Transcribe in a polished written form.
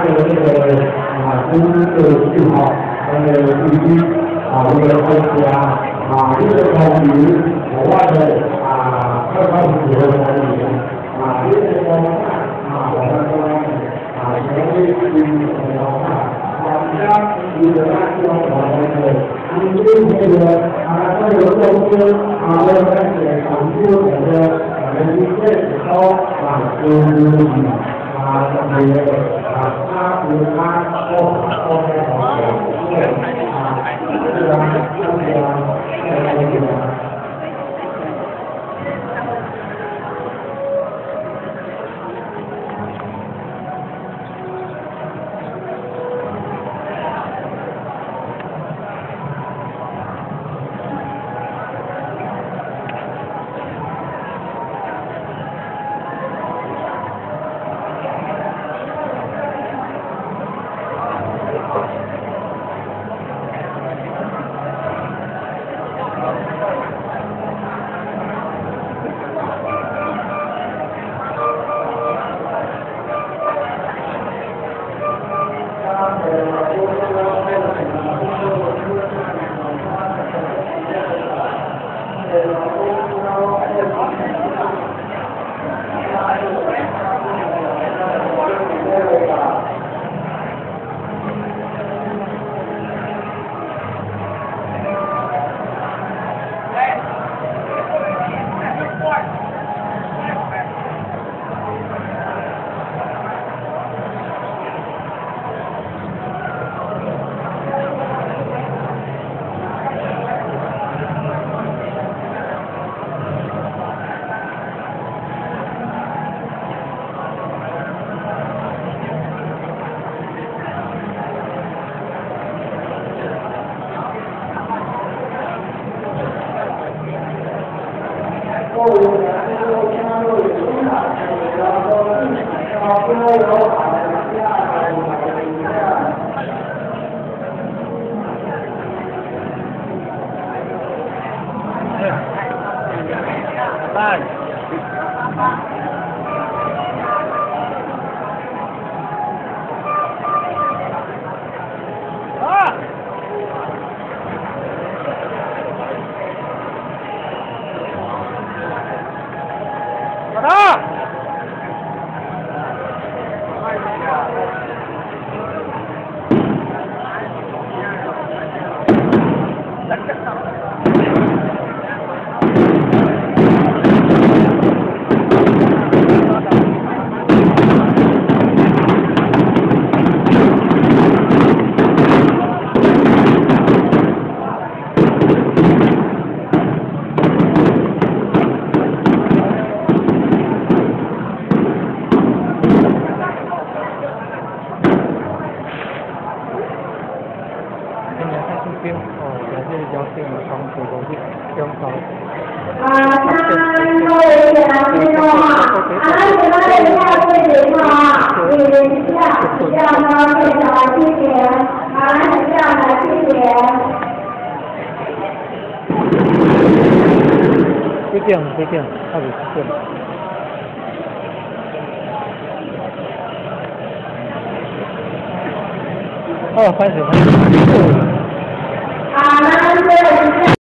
vấn đề cũng từ trường học vấn đề uy tín vấn đề công việc những cái công việc của vấn đề các công việc của vấn đề những cái công việc của vấn đề những cái công việc của vấn đề như là trong vấn đề những cái bây giờ có nhiều công việc lên các cái công việc của những cái sau làm từ đặc biệt các người ta có thể phim cái gì giáo sinh ở trong từ có việc trong sáu cái tiền à bị tiền phải